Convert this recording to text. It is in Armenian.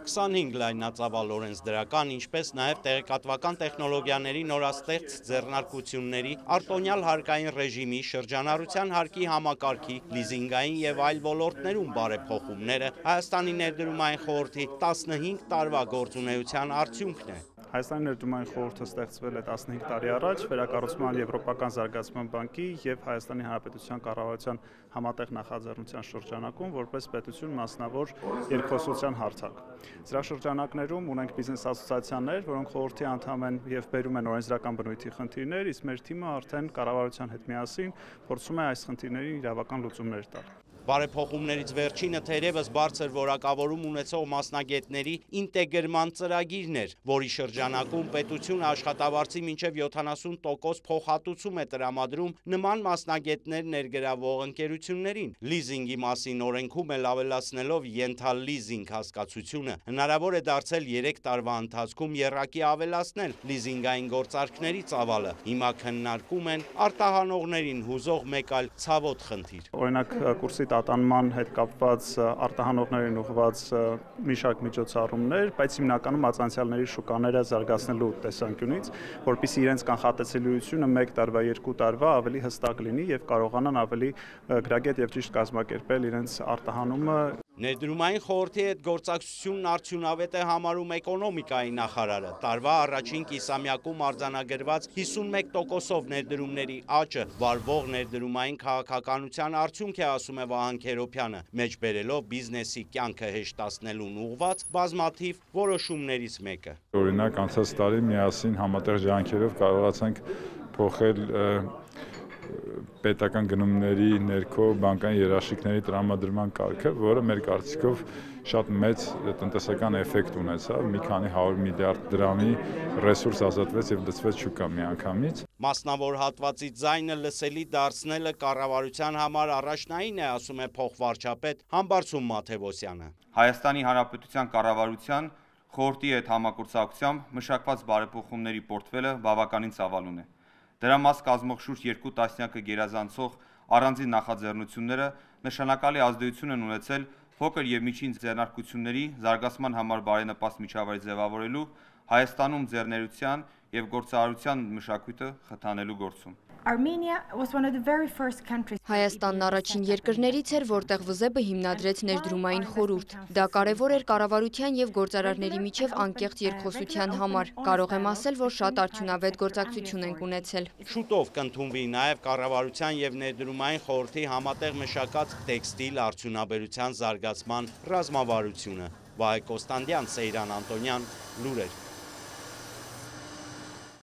25 լայնածավալ օրենսդրական, ինչպես նաև տեղեկատվական տեխնոլոգիաների նորաստեղծ ձեռնարկությունների, արտոնյալ հարկային ռեժիմի, շրջանառության հարկի համակարգի, լիզինգային և այլ ոլորտներում բարեփոխումները Հայաստանի ներդրումային խորհրդի 15 տարվա գործունեության արդյունքն է։ Հայաստանի ներդրումային խորհուրդը ստեղծվել է 15 տարի առաջ վերակառուցման Եվրոպական զարգացման բանկի եւ Հայաստանի Հանրապետության կառավարության համատեղ նախաձեռնության շրջանակում որպես պետություն մասնավոր երկխոսության հարթակ։ Սրա շրջանակներում ունենք բիզնես ասոցիացիաներ, որոնք խորհրդի անդամ են եւ բերում են օրենսդրական բնույթի խնդիրներ, իսկ մեր թիմը արդեն կառավարության հետ միասին փորձում է այս խնդիրների իրավական լուծումներ տալ։ Բարեփոխումներից վերջինը թերևս բարձր որակավորում ունեցող մասնագետների ինտեգրման ծրագիրն էր, որի շրջանակում պետությունը աշխատավարձի մինչև 70% փոխհատուցում է տրամադրում նման մասնագետներ ներգրավող ընկերություններին։ Լիզինգի մասին օրենքում էլ ավելացնելով ենթալիզինգ հասկացությունը, հնարավոր է դարձել 3 տարվա ընթացքում եռակի ավելացնել լիզինգային գործարքների ծավալը։ Հիմա քննարկում են արտահանողներին հուզող մեկ այլ ցավոտ խնդիր։ Օրինակ կուրսի տատանման հետ կապված արտահանողներին ուղղված մի շարք միջոցառումներ, բայց հիմնականում ածանցյալների շուկաները զարգացնելու տեսանկյունից, որպեսզի իրենց կանխատեսելիությունը 1 տարվա, 2 տարվա ավելի հստակ լինի եւ կարողանան ավելի գրագետ եւ ճիշտ կազմակերպել իրենց արտահանումը։ Ներդրումային խորհրդի հետ գործակցությունն արդյունավետ է համարում էկոնոմիկայի նախարարը։ Տարվա առաջին կիսամյակում արձանագրված 51%-ով ներդրումների աճը վարվող ներդրումային քաղաքականության արդյունք է, ասում է Վահան Քերոբյանը, մեջբերելով բիզնեսի կյանքը հեշտացնելուն ուղղված բազմաթիվ որոշումներից մեկը։ Օրինակ, անցած տարի միասին համատեղ ջանքերով կարողացանք փոխել պետական գնումների ներքո բանկային երաշխիքների տրամադրման կարգը, որը մեր կարծիքով շատ մեծ տնտեսական էֆեկտ ունեցավ, մի քանի 100 միլիարդ դրամի ռեսուրս ազատվեց եւ դրվեց շուկա միանգամից։ Մասնավոր հատվածի ձայնը լսելի դարձնելը կառավարության համար առաջնային է, ասում է փոխվարչապետ Համբարձում Մաթևոսյանը։ Հայաստանի Հանրապետության կառավարության խորհրդի հետ համագործակցությամբ մշակված բարեփոխումների պորտֆելը բավականին ծավալուն է։ Դրա մաս կազմող շուրջ 2 տասնյակը գերազանցող առանձին նախաձեռնությունները նշանակալի ազդեցություն են ունեցել փոքր եւ միջին ձեռնարկությունների զարգացման համար բարենպաստ միջավայր ձևավորելու, Հայաստանում ձեռներության եւ գործարարության մշակույթը խթանելու գործում։ Հայաստանն առաջին երկրներից էր, որտեղ ՎԶԲ հիմնադրեց ներդրումային խորհուրդ։ Դա կարևոր էր կառավարության եւ գործարարների միջև անկեղծ երկխոսության համար։ Կարող եմ ասել, որ շատ արդյունավետ գործակցություն ենք ունեցել։ Շուտով կընդունվի նաեւ կառավարության եւ ներդրումային խորհրդի համատեղ մշակած տեքստիլ արդյունաբերության զարգացման ռազմավարությունը։ Վահե Կոստանդյան, Սեյրան Անտոնյան, լուրեր։